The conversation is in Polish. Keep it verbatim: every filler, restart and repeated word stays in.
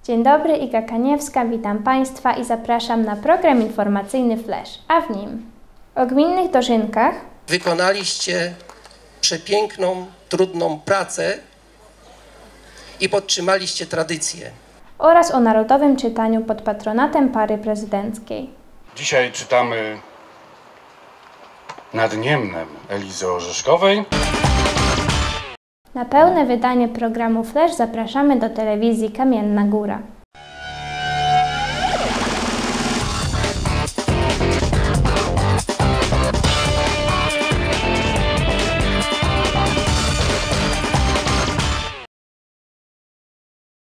Dzień dobry, Iga Kaniewska, witam Państwa i zapraszam na program informacyjny Flash, a w nim o gminnych dożynkach. Wykonaliście przepiękną, trudną pracę i podtrzymaliście tradycję. Oraz o narodowym czytaniu pod patronatem pary prezydenckiej. Dzisiaj czytamy Nad Niemnem Elizy Orzeszkowej. Na pełne wydanie programu Flash zapraszamy do telewizji Kamienna Góra.